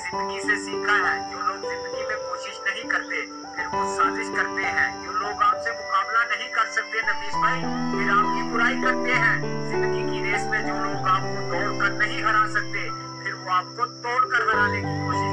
जिंदगी से सीखा है, जो लोग जिंदगी में कोशिश नहीं करते फिर वो साजिश करते हैं। जो लोग आपसे मुकाबला नहीं कर सकते नफीस भाई, फिर आपकी बुराई करते हैं। जिंदगी की रेस में जो लोग आपको दौड़ कर नहीं हरा सकते फिर वो आपको तोड़ कर हराने की कोशिश